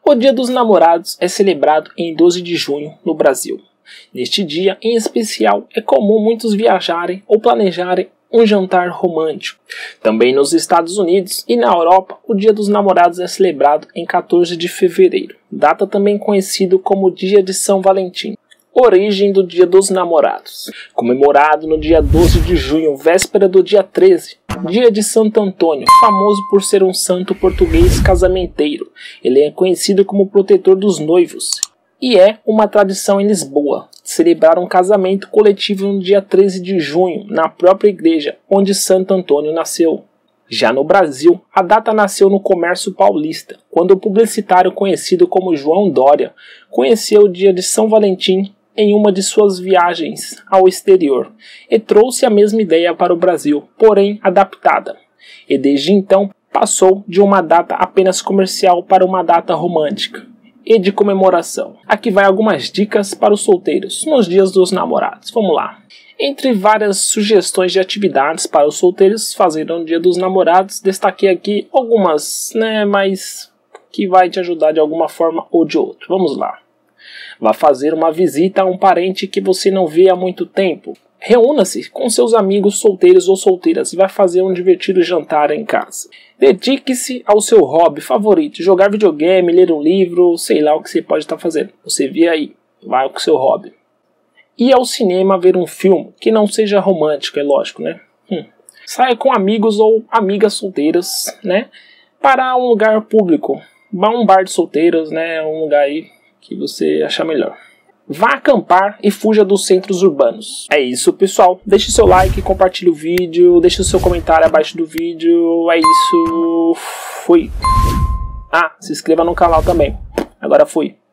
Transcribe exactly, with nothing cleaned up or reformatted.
O Dia dos Namorados é celebrado em doze de junho no Brasil. Neste dia, em especial, é comum muitos viajarem ou planejarem um jantar romântico. Também nos Estados Unidos e na Europa, o Dia dos Namorados é celebrado em quatorze de fevereiro, data também conhecido como Dia de São Valentim. Origem do Dia dos Namorados. Comemorado no dia doze de junho, véspera do dia treze, dia de Santo Antônio, famoso por ser um santo português casamenteiro. Ele é conhecido como protetor dos noivos. E é uma tradição em Lisboa celebrar um casamento coletivo no dia treze de junho, na própria igreja onde Santo Antônio nasceu. Já no Brasil, a data nasceu no comércio paulista, quando o publicitário conhecido como João Dória conheceu o dia de São Valentim em uma de suas viagens ao exterior e trouxe a mesma ideia para o Brasil, porém adaptada. E desde então passou de uma data apenas comercial para uma data romântica e de comemoração. Aqui vai algumas dicas para os solteiros nos dias dos namorados. Vamos lá. Entre várias sugestões de atividades para os solteiros fazerem no dia dos namorados, destaquei aqui algumas, né, mas que vai te ajudar de alguma forma ou de outra. Vamos lá. Vá fazer uma visita a um parente que você não vê há muito tempo. Reúna-se com seus amigos solteiros ou solteiras e vai fazer um divertido jantar em casa. Dedique-se ao seu hobby favorito, jogar videogame, ler um livro, sei lá o que você pode estar fazendo. Você vê aí, vai com o seu hobby. Ir ao cinema ver um filme que não seja romântico, é lógico, né? Hum. Saia com amigos ou amigas solteiras, né? Para um lugar público. Vá a um bar de solteiros, né? Um lugar aí que você achar melhor. Vá acampar e fuja dos centros urbanos. É isso, pessoal. Deixe seu like, compartilhe o vídeo, deixe o seu comentário abaixo do vídeo. É isso. Fui. Ah, se inscreva no canal também. Agora fui.